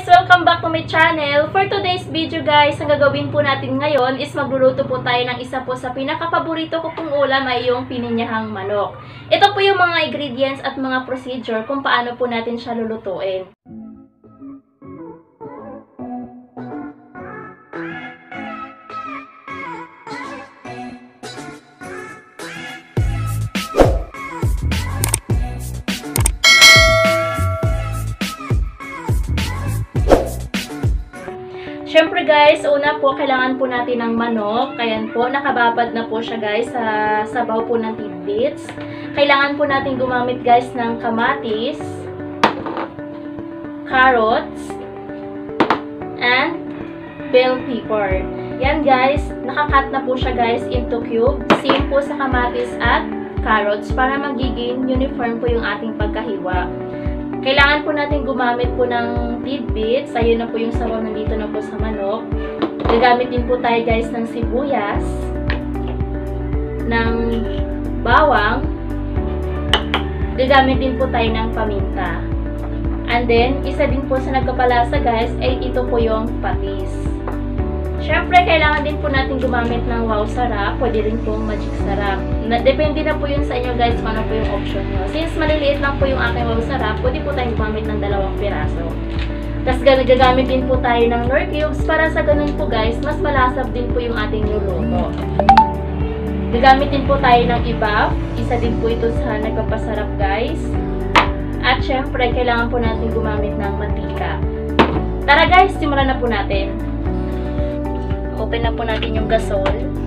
Welcome back to my channel. For today's video guys, ang gagawin po natin ngayon is magluluto po tayo ng isa po sa pinaka-paborito ko pong ulam ay yung pininyahang manok. Ito po yung mga ingredients at mga procedure kung paano po natin siya lulutuin. Siyempre guys, una po, kailangan po natin ng manok. Ayan po, nakababad na po siya guys sa sabaw po ng tidbits. Kailangan po natin gumamit guys ng kamatis, carrots, and bell pepper. Yan guys, nakakat na po siya guys into cube. Same po sa kamatis at carrots para magiging uniform po yung ating pagkahiwa. Kailangan po natin gumamit po ng tidbits. Ayun na po yung sabaw, nandito na po sa manok. Gagamit din po tayo guys ng sibuyas, ng bawang. Gagamit din po tayo ng paminta. And then, isa din po sa nagpapalasa guys ay ito po yung patis. Siyempre, kailangan din po natin gumamit ng wow sarap. Pwede rin po magic sarap. Depende na po yun sa inyo guys kung ano po yung option nyo. Since maliliit lang po yung aking wow sarap, pwede po tayong gumamit ng 2 piraso. Tapos gagamit din po tayo ng nor cubes para sa ganun po guys, mas malasap din po yung ating niluluto. Gagamit din po tayo ng iba. Isa din po ito sa nagpapasarap guys. At syempre, kailangan po natin gumamit ng mantika. Tara guys, simulan na po natin. Open na po natin yung gasol.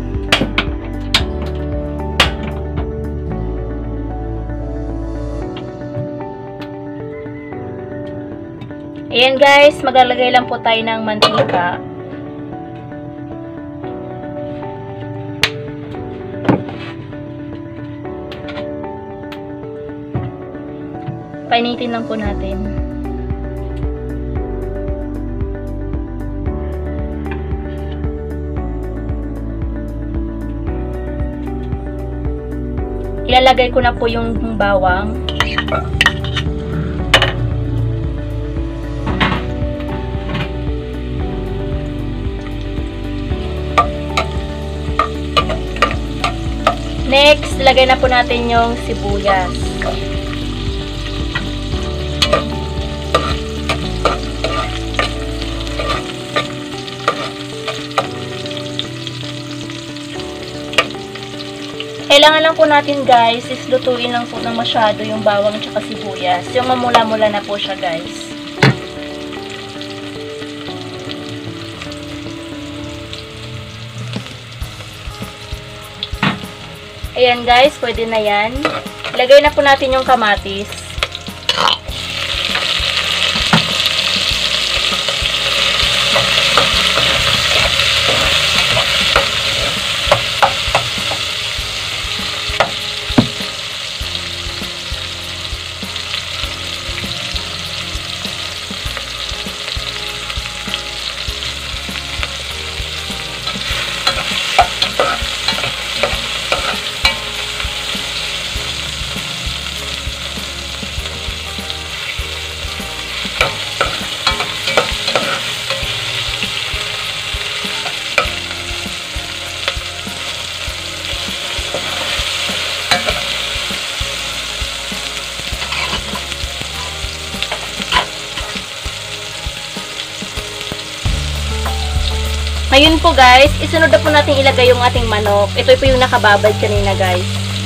Ayan guys, maglalagay lang po tayo ng mantika. Painitin lang po natin. Ilalagay ko na po yung bawang. Next, lagay na po natin yung sibuyas. Kailangan lang po natin guys is lutuin lang po ng masyado yung bawang at sibuyas. Yung mamula-mula na po siya guys. Ayan guys, pwede na yan. Ilagay na po natin yung kamatis. Ngayon po guys, isunod na po natin ilagay yung ating manok. Ito po yung nakababad kanina guys.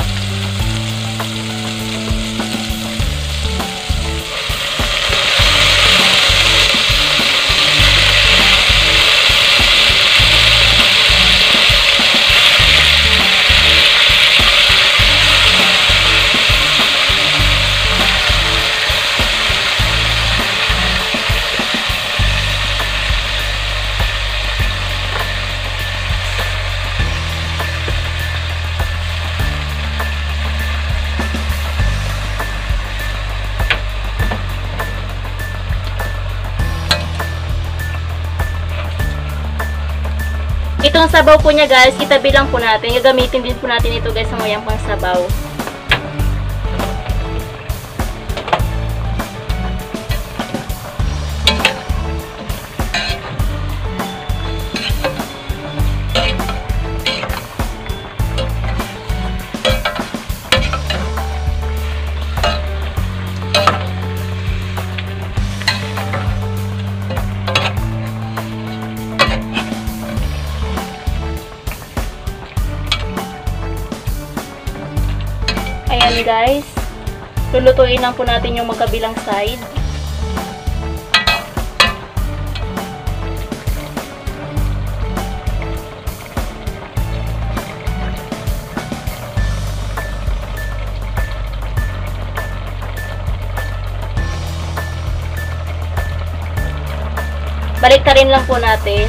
Itong sabaw po niya guys, itabi lang po natin. Gagamitin din po natin ito guys sa mayang pang sabaw. Ayan guys. Lulutuin lang po natin yung magkabilang side. Baliktarin lang po natin.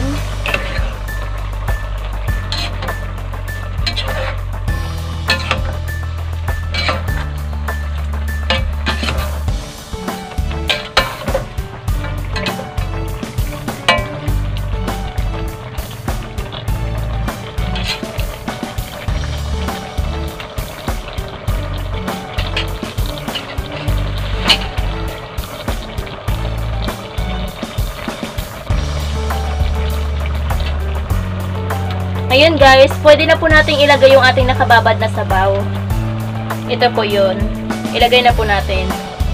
Ayun guys, pwede na po nating ilagay yung ating nakababad na sabaw. Ito po yun. Ilagay na po natin.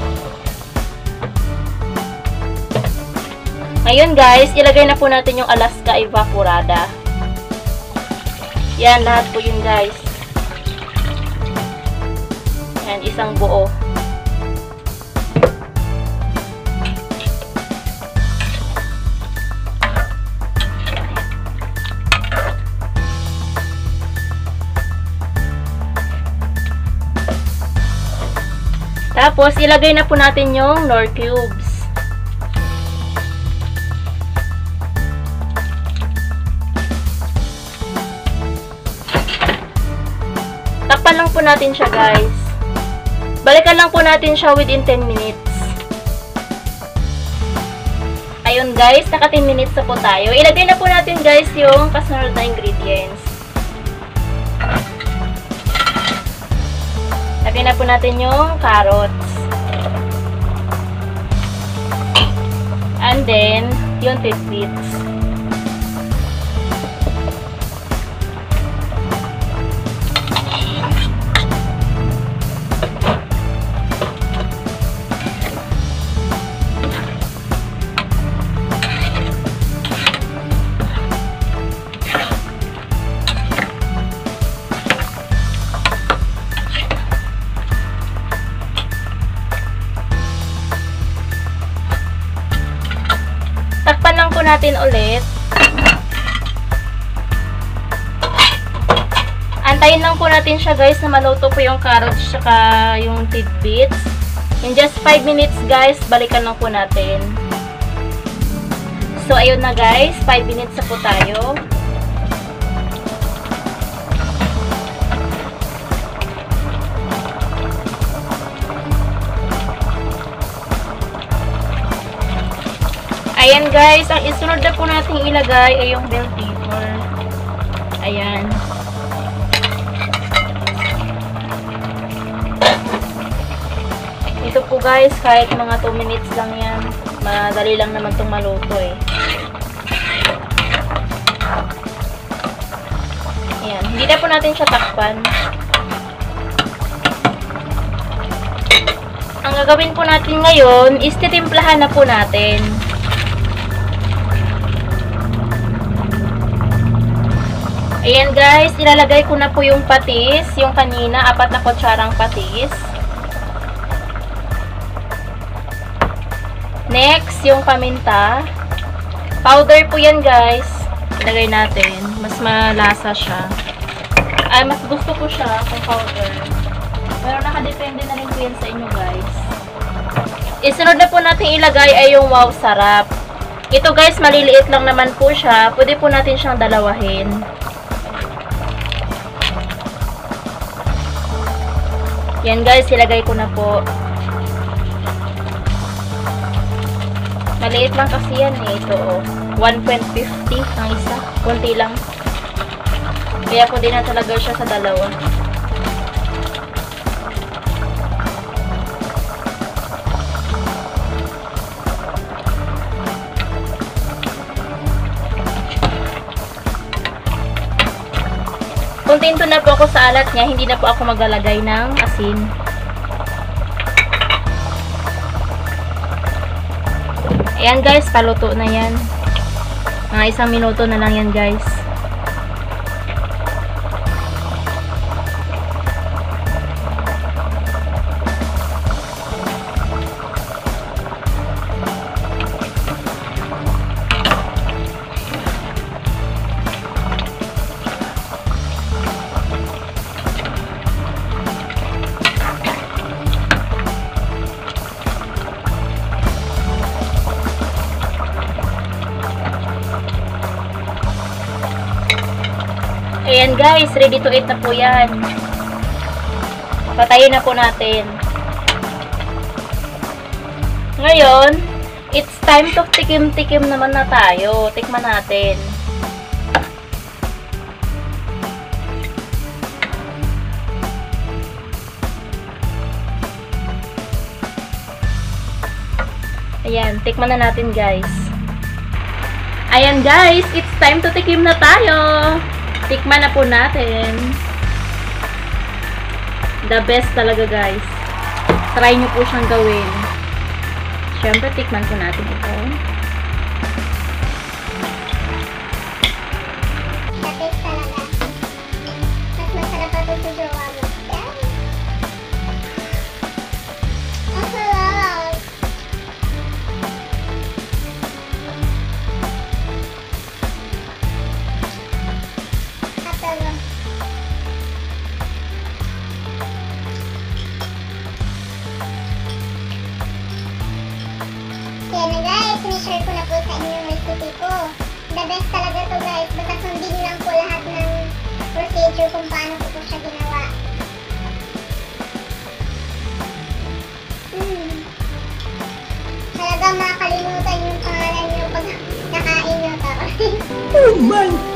Ngayon guys, ilagay na po natin yung Alaska Evaporada. Yan, lahat po yun guys. Yan, isang buo. Tapos, ilagay na po natin yung Knorr cubes. Takpan lang po natin siya, guys. Balikan lang po natin siya within 10 minutes. Ayun, guys. Naka 10 minutes na po tayo. Ilagay na po natin, guys, yung kasunod na ingredients. Lagyan na po natin yung carrots. And then, yung tidbits. Takpan lang po natin ulit. Antayin lang po natin siya guys na maluto po yung carrots saka yung tidbits. In just 5 minutes guys, balikan lang po natin. So ayun na guys, 5 minutes na po tayo. Ayan guys, ang isunod na po natin ilagay ay yung bell pepper. Ayan. Ito po guys, kahit mga 2 minutes lang yan. Madali lang naman itong maluto eh. Ayan, hindi na po natin siya takpan. Ang gagawin po natin ngayon is titimplahan na po natin. Ayan guys, ilalagay ko na po yung patis, yung kanina, 4 na kutsarang patis. Next, yung paminta. Powder po yan guys. Ilagay natin, mas malasa siya. Ay, mas gusto ko siya kung powder. Pero nakadepende na rin po yan sa inyo guys. Isunod na po natin ilagay ay yung Wow Sarap. Ito guys, maliliit lang naman po siya. Pwede po natin siyang dalawahin. Yan guys, ilagay ko na po. Maliit lang kasi yan eh. Ito oh. 1.50 ang isa. Kunti lang. Kaya ko din na talaga siya sa dalawa. Kontento na po ako sa alat niya, hindi na po ako maglalagay ng asin. Ayan guys, paluto na yan. Mga 1 minuto na lang yan guys. Ayan guys, ready to eat na po yan. Patayin na po natin. Ngayon, it's time to tikim-tikim naman na tayo. Tikman natin. Ayan, tikman na natin guys. Ayan guys, it's time to tikim na tayo. Tikman na po natin. The best talaga guys. Try nyo po siyang gawin. Siyempre, tikman po natin ito. The best talaga. Mas masarap pa ito sa jowa mo. Ang sarap! Atalo. Kaya na guys, sinishare ko na po sa inyo yung recipe ko. The best talaga to guys. Basta sundin lang po lahat ng procedure kung paano ko po siya ginawa. Talagang makakalimutan yung pangalan nyo pag nakain nyo to. Oh my